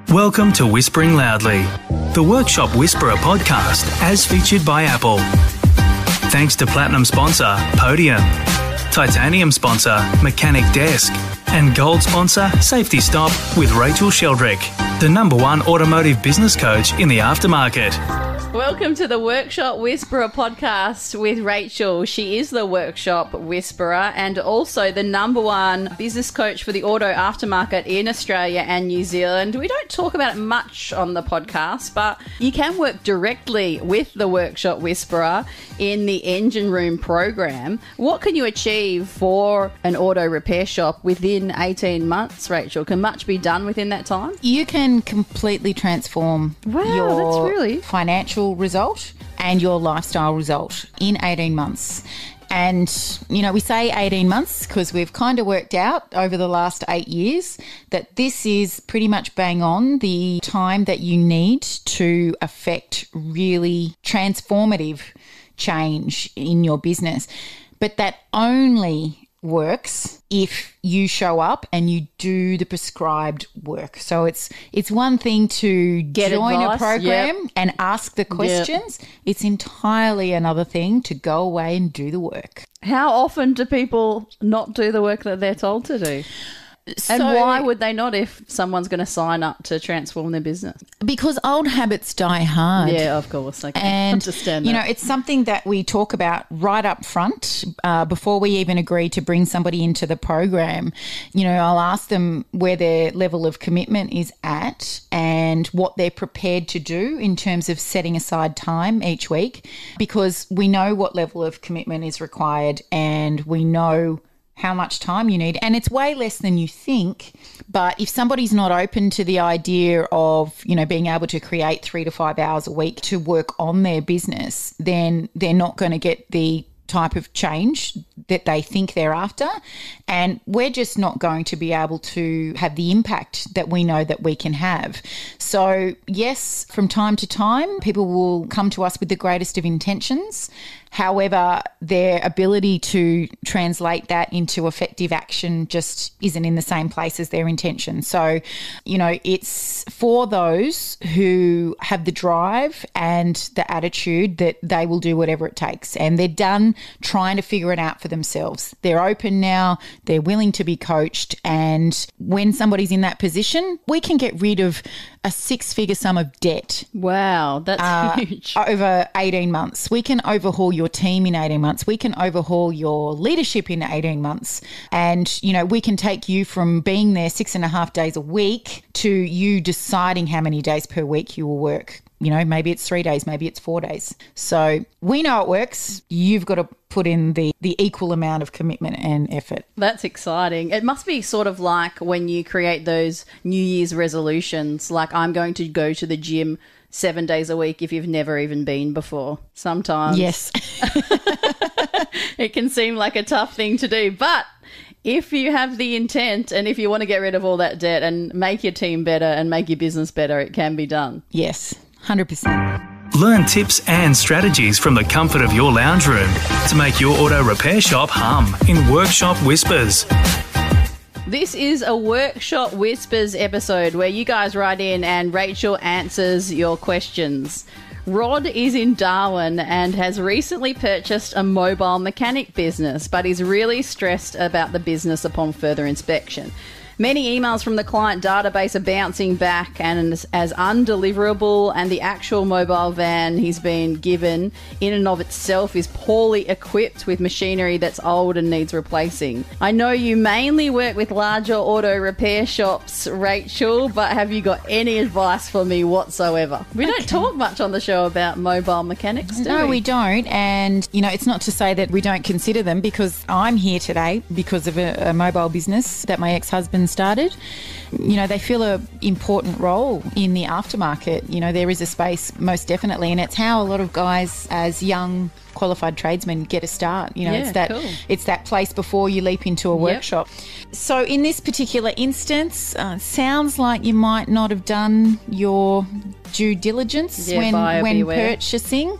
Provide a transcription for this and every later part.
Welcome to Whispering Loudly, the Workshop Whisperer podcast, as featured by Apple. Thanks to Platinum sponsor Podium, Titanium sponsor Mechanic Desk, and Gold sponsor Safety Stop with Rachael Sheldrick, the #1 automotive business coach in the aftermarket. Welcome to the Workshop Whisperer podcast with Rachael. She is the Workshop Whisperer and also the #1 business coach for the auto aftermarket in Australia and New Zealand. We don't talk about it much on the podcast, but you can work directly with the Workshop Whisperer in the Engine Room program. What can you achieve for an auto repair shop within 18 months, Rachael? Can much be done within that time? You can completely transform your financial result and your lifestyle result in 18 months. And, you know, we say 18 months because we've kind of worked out over the last 8 years that this is pretty much bang on the time that you need to affect really transformative change in your business. But that only works if you show up and you do the prescribed work. So it's one thing to join a program and ask the questions. It's entirely another thing to go away and do the work. How often do people not do the work that they're told to do? And why would they not if someone's going to sign up to transform their business? Because old habits die hard. Yeah, of course. I can understand that. You know, it's something that we talk about right up front before we even agree to bring somebody into the program. You know, I'll ask them where their level of commitment is at and what they're prepared to do in terms of setting aside time each week, because we know what level of commitment is required and we know how much time you need. And it's way less than you think. But if somebody's not open to the idea of, you know, being able to create 3 to 5 hours a week to work on their business, then they're not going to get the type of change that they think they're after. And we're just not going to be able to have the impact that we know that we can have. So yes, from time to time, people will come to us with the greatest of intentions. However, their ability to translate that into effective action just isn't in the same place as their intention. So, you know, it's for those who have the drive and the attitude that they will do whatever it takes. And they're done trying to figure it out for themselves. They're open now. They're willing to be coached. And when somebody's in that position, we can get rid of a 6-figure sum of debt. Wow, that's huge. Over 18 months. We can overhaul your team in 18 months. We can overhaul your leadership in 18 months. And, you know, we can take you from being there 6.5 days a week to you deciding how many days per week you will work. You know, maybe it's 3 days, maybe it's 4 days. So we know it works. You've got to put in the equal amount of commitment and effort. That's exciting. It must be sort of like when you create those New Year's resolutions, like I'm going to go to the gym 7 days a week if you've never even been before. Sometimes. Yes. It can seem like a tough thing to do, but if you have the intent and if you want to get rid of all that debt and make your team better and make your business better, it can be done. Yes, 100%. Learn tips and strategies from the comfort of your lounge room to make your auto repair shop hum in Workshop Whispers. This is a Workshop Whispers episode where you guys write in and Rachael answers your questions. Rod is in Darwin and has recently purchased a mobile mechanic business, but is really stressed about the business upon further inspection. Many emails from the client database are bouncing back and as undeliverable, and the actual mobile van he's been given in and of itself is poorly equipped with machinery that's old and needs replacing. I know you mainly work with larger auto repair shops, Rachael, but have you got any advice for me whatsoever? We don't talk much on the show about mobile mechanics, do we? No, we don't. And, you know, it's not to say that we don't consider them, because I'm here today because of a mobile business that my ex-husband started. You know, they fill an important role in the aftermarket. You know, there is a space, most definitely, and it's how a lot of guys as young qualified tradesmen get a start. You know, it's that place before you leap into a workshop. So in this particular instance, sounds like you might not have done your due diligence when purchasing.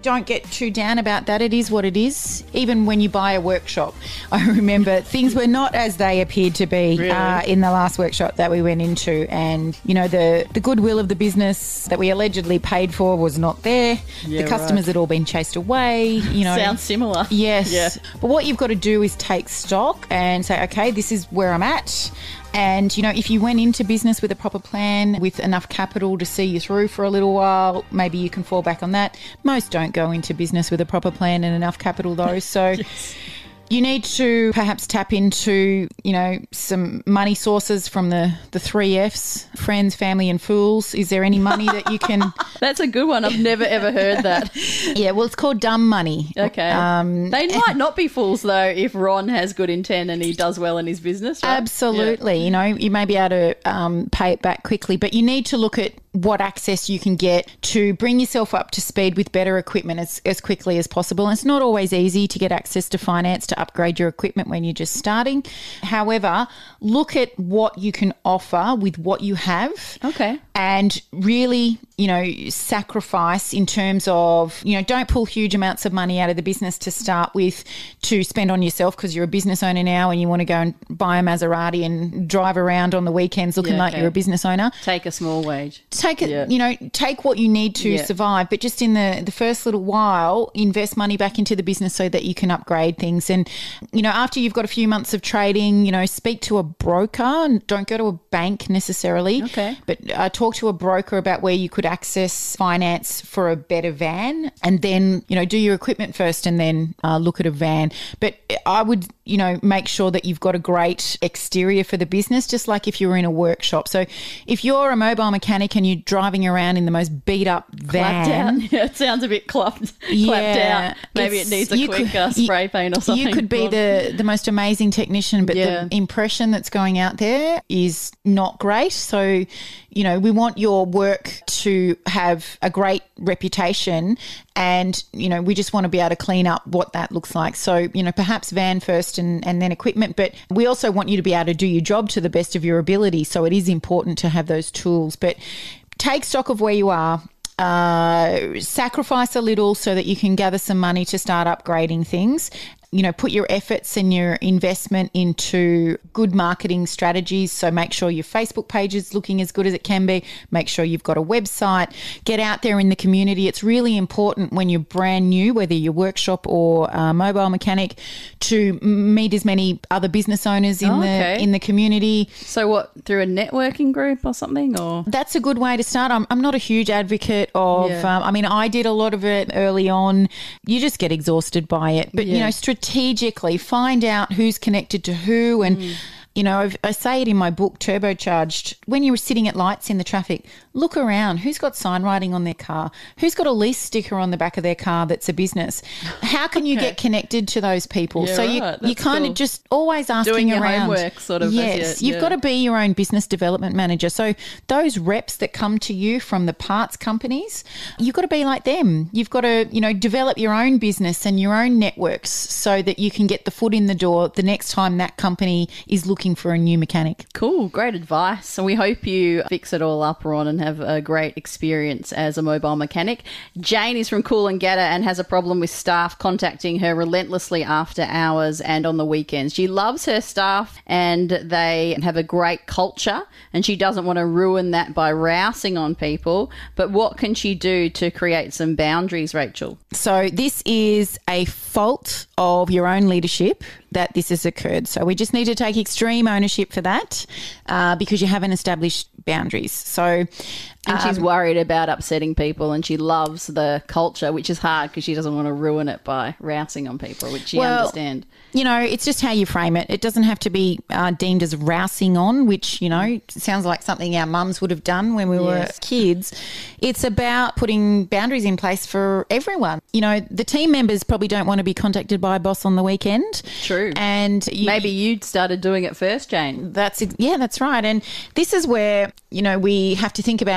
don't get too down about that. It is what it is. Even when you buy a workshop, I remember things were not as they appeared to be in the last workshop that we went into. And, you know, the goodwill of the business that we allegedly paid for was not there. Yeah, the customers had all been chased away. You know, sounds similar. Yes. Yeah. But what you've got to do is take stock and say, okay, this is where I'm at. And, you know, if you went into business with a proper plan, with enough capital to see you through for a little while, maybe you can fall back on that. Most don't go into business with a proper plan and enough capital, though. So Yes. you need to perhaps tap into, you know, some money sources from the 3 Fs, friends, family and fools. Is there any money that you can... That's a good one. I've never, ever heard that. Yeah, well, it's called dumb money. Okay. They might not be fools, though, if Ron has good intent and he does well in his business, right? Absolutely. You know, you may be able to pay it back quickly, but you need to look at what access you can get to bring yourself up to speed with better equipment as quickly as possible. And it's not always easy to get access to finance to upgrade your equipment when you're just starting. However, look at what you can offer with what you have. Okay. And really, you know, sacrifice in terms of, you know, don't pull huge amounts of money out of the business to start with to spend on yourself because you're a business owner now and you want to go and buy a Maserati and drive around on the weekends looking like you're a business owner. Take a small wage. Take it, you know, take what you need to survive, but just in the first little while, invest money back into the business so that you can upgrade things. And, you know, after you've got a few months of trading, you know, speak to a broker and don't go to a bank necessarily. Okay. But talk to a broker about where you could access finance for a better van, and then, you know, do your equipment first and then look at a van. But I would, you know, make sure that you've got a great exterior for the business, just like if you were in a workshop. So if you're a mobile mechanic and you're driving around in the most beat up van. Clapped out. Yeah, it sounds a bit clapped out. Maybe it needs a quick spray paint or something. You could be the most amazing technician, but the impression that's going out there is not great. So, you know, we want your work to have a great reputation and, you know, we just want to be able to clean up what that looks like. So, you know, perhaps van first and then equipment, but we also want you to be able to do your job to the best of your ability. So it is important to have those tools, but take stock of where you are. Sacrifice a little so that you can gather some money to start upgrading things. You know, put your efforts and your investment into good marketing strategies. So make sure your Facebook page is looking as good as it can be. Make sure you've got a website. Get out there in the community. It's really important when you're brand new, whether you're workshop or mobile mechanic, to meet as many other business owners in the community. So what, through a networking group or something? Or that's a good way to start. I'm not a huge advocate of, I mean, I did a lot of it early on. You just get exhausted by it. But, you know, strategically find out who's connected to who. And, you know, I say it in my book, Turbocharged, when you're sitting at lights in the traffic, look around. Who's got sign writing on their car? Who's got a lease sticker on the back of their car that's a business? How can you get connected to those people? Yeah, so you kind of just always asking doing your around. homework sort of. Yes, you've got to be your own business development manager. So those reps that come to you from the parts companies, you've got to be like them. You've got to, you know, develop your own business and your own networks so that you can get the foot in the door the next time that company is looking for a new mechanic. Cool, great advice. And we hope you fix it all up, Ron, and have a great experience as a mobile mechanic. Jane is from Coolangatta and has a problem with staff contacting her relentlessly after hours and on the weekends. She loves her staff and they have a great culture, and she doesn't want to ruin that by rousing on people. But what can she do to create some boundaries, Rachel? So this is a fault of your own leadership that this has occurred. So we just need to take extreme ownership for that because you haven't established boundaries. So and she's worried about upsetting people, and she loves the culture, which is hard because she doesn't want to ruin it by rousing on people, which you understand. You know, it's just how you frame it. It doesn't have to be deemed as rousing on, which, you know, sounds like something our mums would have done when we were kids. It's about putting boundaries in place for everyone. You know, the team members probably don't want to be contacted by a boss on the weekend. True. And maybe you'd started doing it first, Jane. That's right. And this is where, you know, we have to think about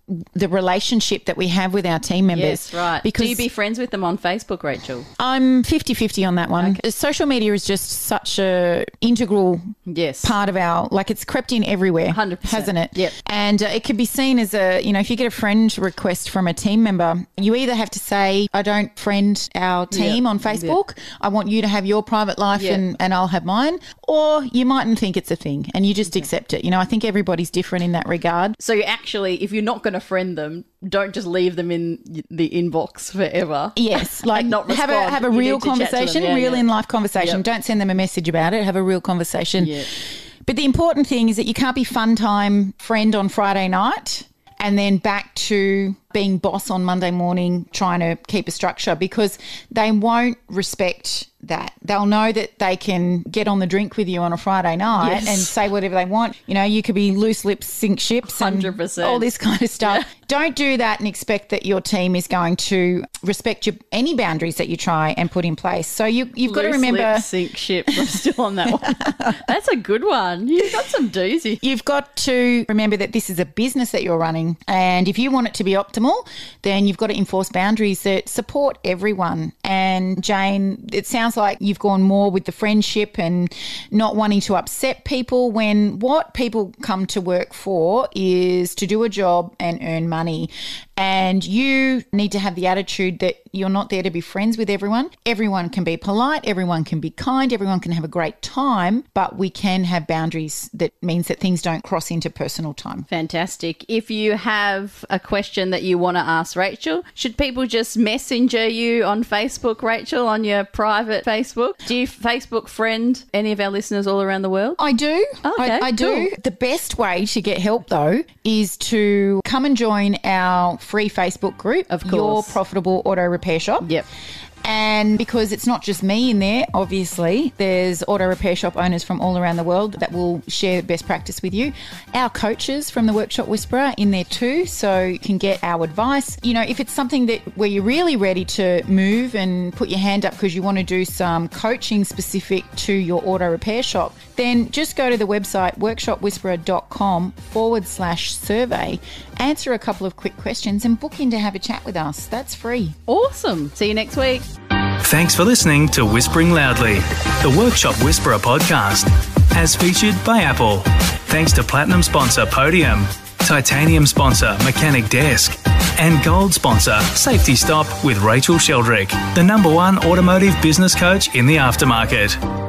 the relationship that we have with our team members. Yes, right. Because do you be friends with them on Facebook, Rachel? I'm 50-50 on that one. Okay. Social media is just such a integral part of our, like it's crept in everywhere, 100%. hasn't it? Yep. And it could be seen as if you get a friend request from a team member, you either have to say, I don't friend our team on Facebook. I want you to have your private life and I'll have mine. Or you mightn't think it's a thing and you just accept it. I think everybody's different in that regard. So you actually, if you're not going to friend them, don't just leave them in the inbox forever. Yes, like not have a You real need to chat to them. conversation, real in life conversation. Yep. Don't send them a message about it. Have a real conversation. Yep. But the important thing is that you can't be fun time friend on Friday night and then back to being boss on Monday morning trying to keep a structure, because they won't respect that. They'll know that they can get on the drink with you on a Friday night and say whatever they want. You could be loose lips, sink ships, 100%. and all this kind of stuff. Don't do that and expect that your team is going to respect any boundaries that you try and put in place. So you've got to remember... Loose lips, sink ships. I'm still on that one. That's a good one. You've got some doozy. You've got to remember that this is a business that you're running, and if you want it to be optimal, then you've got to enforce boundaries that support everyone. And Jane, it sounds like you've gone more with the friendship and not wanting to upset people, when what people come to work for is to do a job and earn money. And you need to have the attitude that you're not there to be friends with everyone. Everyone can be polite, everyone can be kind, everyone can have a great time, but we can have boundaries that means that things don't cross into personal time. Fantastic. If you have a question that you want to ask Rachel, should people just messenger you on Facebook, Rachel, on your private Facebook? Do you Facebook friend any of our listeners all around the world? I do. Okay, I do. cool. The best way to get help, though, is to come and join our free Facebook group, Of course. Your Profitable Auto Repair Shop. Yep. And because it's not just me in there, obviously, there's auto repair shop owners from all around the world that will share best practice with you. Our coaches from the Workshop Whisperer are in there too, so you can get our advice. If it's something where you're really ready to move and put your hand up because you want to do some coaching specific to your auto repair shop, then just go to the website workshopwhisperer.com/survey, answer a couple of quick questions and book in to have a chat with us. That's free. Awesome. See you next week. Thanks for listening to Whispering Loudly, the Workshop Whisperer podcast, as featured by Apple. Thanks to Platinum sponsor Podium, Titanium sponsor Mechanic Desk, and Gold sponsor Safety Stop with Rachael Sheldrick, the #1 automotive business coach in the aftermarket.